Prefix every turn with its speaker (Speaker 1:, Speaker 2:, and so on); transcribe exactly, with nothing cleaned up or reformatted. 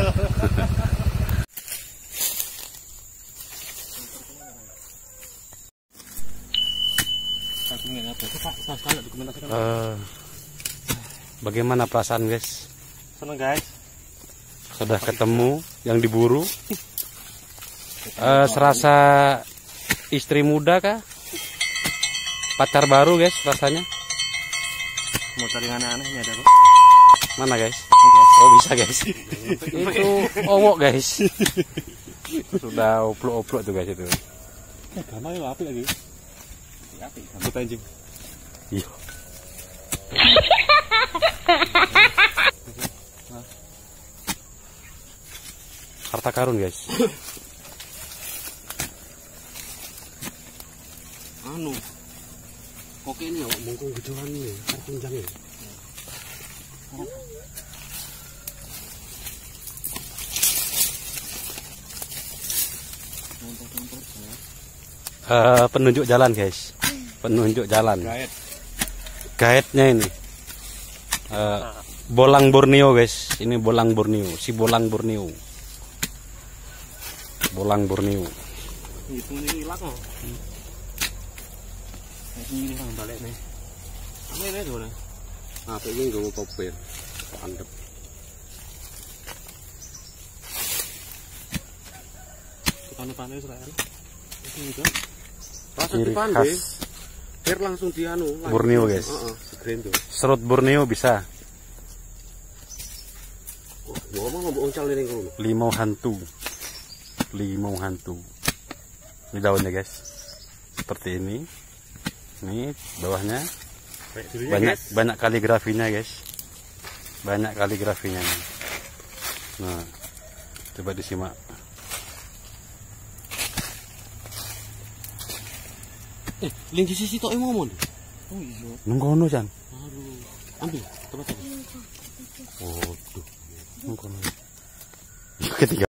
Speaker 1: Uh, bagaimana perasaan guys?
Speaker 2: Seneng guys.
Speaker 1: Sudah ketemu yang diburu. Uh, serasa istri muda kah? Pacar baru guys rasanya.
Speaker 2: Mau cari aneh-anehnya ada kok.
Speaker 1: Mana guys?
Speaker 2: Okay.
Speaker 1: Oh bisa guys. Itu owok guys. Sudah oplok-oplok tuh guys itu.
Speaker 2: Eh, gamai lo api lagi. Api, gamut anjing.
Speaker 1: Iya. Harta karun guys.
Speaker 2: Anu. Oke ini ya, mungkung gejoran ini, kunjangnya.
Speaker 1: Uh, penunjuk jalan guys, penunjuk jalan.
Speaker 2: Guide.
Speaker 1: Guide-nya ini. Uh, Bolang Borneo guys, ini Bolang Borneo, si Bolang Borneo. Bolang Borneo.
Speaker 2: Itu ini hilang kok. Ini hilang balik nih. Apa ini tuh nih?
Speaker 1: Apa ini nggak mau topir? Andep.
Speaker 2: Panen-panen Israel. Itu juga.
Speaker 1: Rasa dipandai.
Speaker 2: Biar langsung dianu.
Speaker 1: Borneo guys.
Speaker 2: Heeh, uh -uh,
Speaker 1: serut Borneo bisa.
Speaker 2: Oh, ngomong ngomong oncal ini ngono.
Speaker 1: Limau hantu. Limau hantu. Ini daunnya guys. Seperti ini. Ini bawahnya. Banyak guys. Banyak kaligrafinya guys. Banyak kaligrafinya nih. Nah, coba disimak.
Speaker 2: Eh, lingki sisi tok ngomong. Oh iya.
Speaker 1: Nunggono Jan.
Speaker 2: Aduh. Ambil, tempat.
Speaker 1: Oh, tuh. Nunggono. Ketiga